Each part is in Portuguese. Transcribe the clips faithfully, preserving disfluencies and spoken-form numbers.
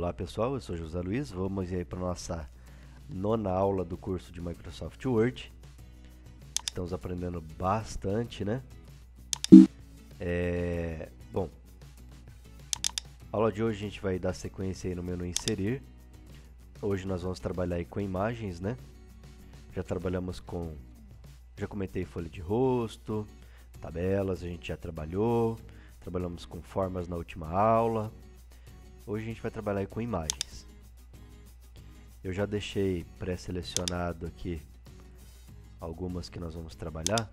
Olá pessoal, eu sou José Luiz, vamos aí para a nossa nona aula do curso de Microsoft Word. Estamos aprendendo bastante, né? É... Bom, a aula de hoje a gente vai dar sequência aí no menu Inserir. Hoje nós vamos trabalhar aí com imagens, né? Já trabalhamos com... Já comentei folha de rosto, tabelas, a gente já trabalhou. Trabalhamos com formas na última aula. Hoje a gente vai trabalhar aí com imagens. Eu já deixei pré-selecionado aqui algumas que nós vamos trabalhar.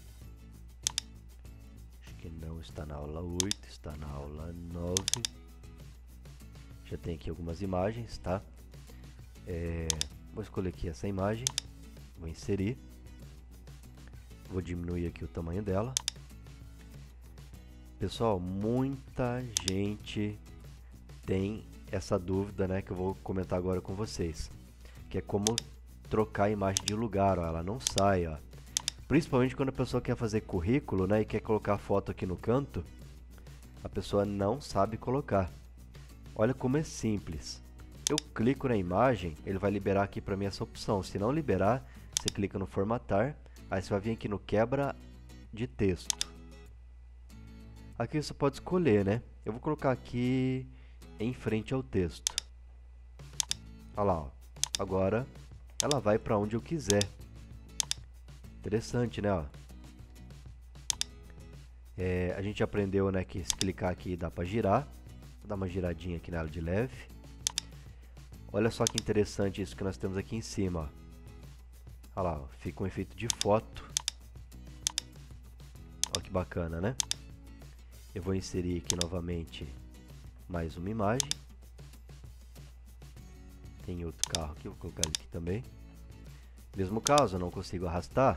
Acho que não está na aula oito, está na aula nove. Já tem aqui algumas imagens, tá? É, vou escolher aqui essa imagem, vou inserir. Vou diminuir aqui o tamanho dela. Pessoal, muita gente tem essa dúvida, né, que eu vou comentar agora com vocês, que é como trocar a imagem de lugar, ó, ela não sai, ó. Principalmente quando a pessoa quer fazer currículo, né, e quer colocar a foto aqui no canto, a pessoa não sabe colocar. Olha como é simples. Eu clico na imagem, ele vai liberar aqui para mim essa opção. Se não liberar, você clica no formatar, aí você vai vir aqui no quebra de texto. Aqui você pode escolher, né? Eu vou colocar aqui em frente ao texto. Olha lá, ó. Agora ela vai para onde eu quiser. Interessante, né? Ó. É, a gente aprendeu, né, que se clicar aqui dá para girar. Vou dar uma giradinha aqui nela de leve. Olha só que interessante isso que nós temos aqui em cima. Ó. Olha lá, ó. Fica um efeito de foto. Olha que bacana, né? Eu vou inserir aqui novamente mais uma imagem. Tem outro carro aqui, vou colocar ele aqui também. Mesmo caso, eu não consigo arrastar.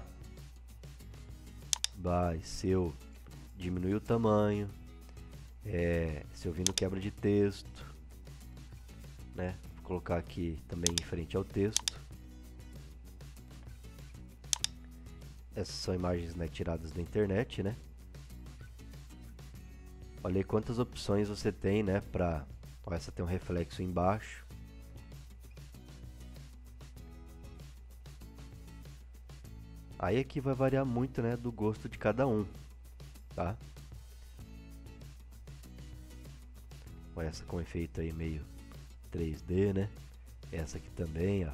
Vai, se eu diminuir o tamanho, é, se eu vir no quebra de texto, né? Vou colocar aqui também em frente ao texto. Essas são imagens, né, tiradas da internet, né? Olha aí quantas opções você tem, né, para... Essa tem um reflexo embaixo. Aí aqui vai variar muito, né, do gosto de cada um, tá? Olha essa com efeito aí meio três D, né? Essa aqui também, ó.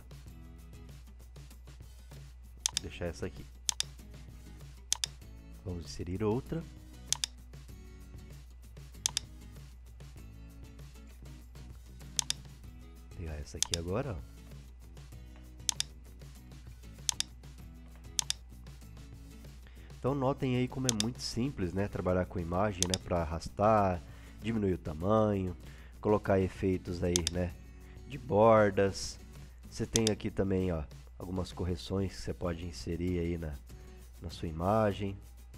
Vou deixar essa aqui. Vamos inserir outra. Pegar essa aqui agora, ó. Então notem aí como é muito simples, né, trabalhar com imagem, né, para arrastar, diminuir o tamanho, colocar efeitos aí, né, de bordas. Você tem aqui também, ó, algumas correções que você pode inserir aí na, na sua imagem,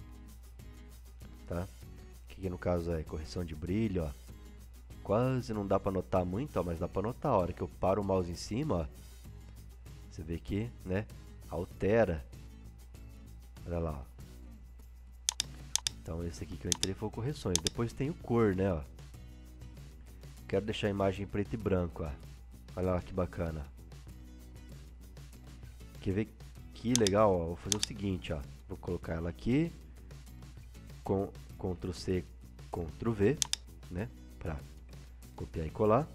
tá? Aqui no caso é correção de brilho, ó. Quase não dá para notar muito, ó, mas dá para notar a hora que eu paro o mouse em cima, ó. Você vê que, né, altera. Olha lá, ó. Então esse aqui que eu entrei foi correções. Depois tem o cor, né, ó. Quero deixar a imagem em preto e branco, ó. Olha lá que bacana. Quer ver que legal, ó? Vou fazer o seguinte, ó. Vou colocar ela aqui com control C, control V, né, para copiar e colar.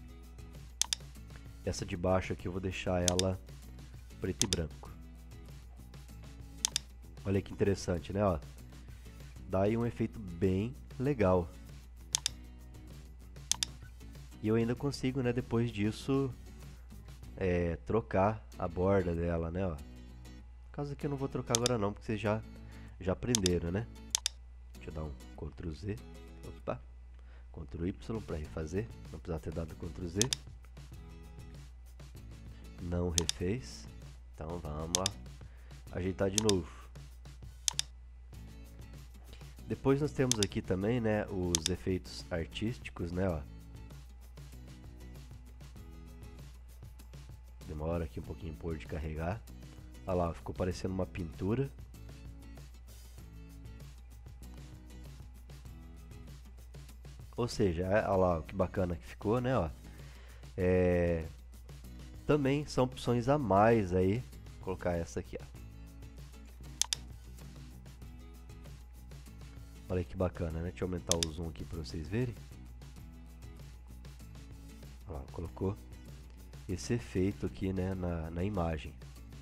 Essa de baixo aqui eu vou deixar ela preto e branco. Olha que interessante, né, ó. Dá aí um efeito bem legal. E eu ainda consigo, né, depois disso, é, trocar a borda dela, né, ó. No caso aqui eu não vou trocar agora não, porque vocês já, já aprenderam, né. Deixa eu dar um control Z. Opa. control Y para refazer. Não precisava ter dado control Z. Não refez. Então vamos lá. Ajeitar de novo. Depois nós temos aqui também, né, os efeitos artísticos, né, ó. Demora aqui um pouquinho por de carregar. Olha lá, ficou parecendo uma pintura. Ou seja, olha lá que bacana que ficou, né, ó. É, também são opções a mais aí. Vou colocar essa aqui, ó. Olha que bacana, né? Deixa eu aumentar o zoom aqui para vocês verem. Ó, colocou esse efeito aqui, né, na, na imagem.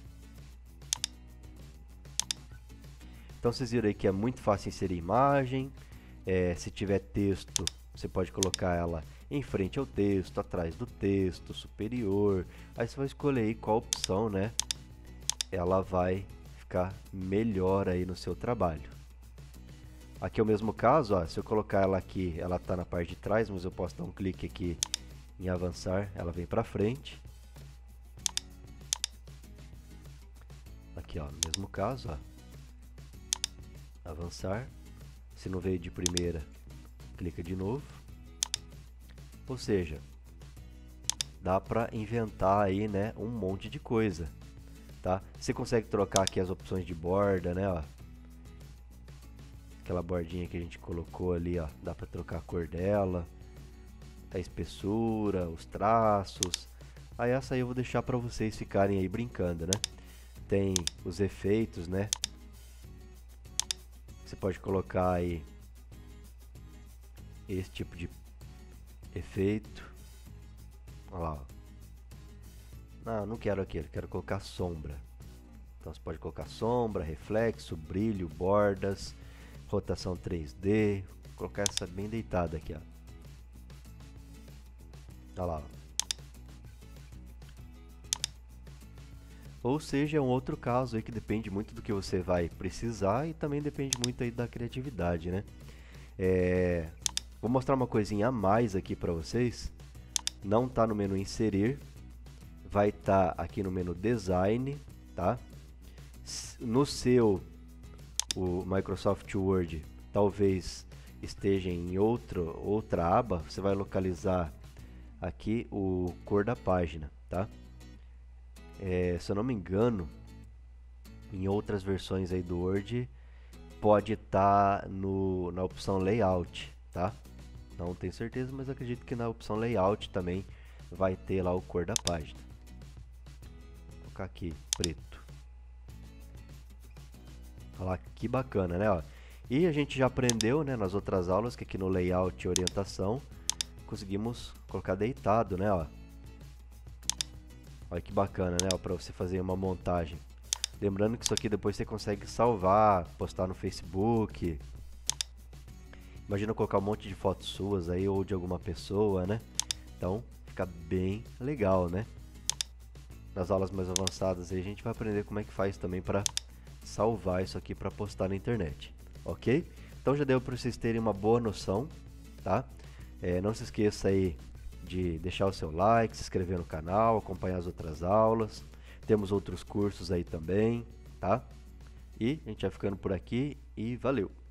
Então vocês viram aí que é muito fácil inserir imagem. É, se tiver texto, você pode colocar ela em frente ao texto, atrás do texto, superior. Aí você vai escolher aí qual opção, né, ela vai ficar melhor aí no seu trabalho. Aqui é o mesmo caso, ó, se eu colocar ela aqui, ela está na parte de trás, mas eu posso dar um clique aqui em avançar, ela vem para frente. Aqui, ó, no mesmo caso, ó, avançar. Se não veio de primeira, clica de novo. Ou seja, dá para inventar aí, né, um monte de coisa, tá? Você consegue trocar aqui as opções de borda, né, ó. Aquela bordinha que a gente colocou ali, ó, dá para trocar a cor dela, a espessura, os traços. Aí essa aí eu vou deixar para vocês ficarem aí brincando, né? Tem os efeitos, né? Você pode colocar aí esse tipo de efeito. Olha lá, ó. Não, não quero aquele, quero colocar sombra. Então você pode colocar sombra, reflexo, brilho, bordas, rotação três D. Vou colocar essa bem deitada aqui, ó. Olha lá, ó. Ou seja, é um outro caso aí que depende muito do que você vai precisar e também depende muito aí da criatividade, né? É... Vou mostrar uma coisinha a mais aqui para vocês. Não está no menu inserir, vai estar tá aqui no menu design, tá? No seu o Microsoft Word talvez esteja em outro, outra aba, você vai localizar aqui o cor da página, tá? É, se eu não me engano, em outras versões aí do Word pode estar tá no, na opção Layout, tá? Não tenho certeza, mas acredito que na opção Layout também vai ter lá o cor da página. Vou colocar aqui, preto. Olha lá que bacana, né? Ó. E a gente já aprendeu, né, nas outras aulas que aqui no Layout e Orientação conseguimos colocar deitado, né? Ó. Olha que bacana, né? Para você fazer uma montagem. Lembrando que isso aqui depois você consegue salvar, postar no Facebook. Imagina colocar um monte de fotos suas aí ou de alguma pessoa, né? Então fica bem legal, né? Nas aulas mais avançadas aí a gente vai aprender como é que faz também para salvar isso aqui para postar na internet, ok? Então já deu para vocês terem uma boa noção, tá? É, não se esqueça aí de deixar o seu like, se inscrever no canal, acompanhar as outras aulas. Temos outros cursos aí também, tá? E a gente vai ficando por aqui e valeu!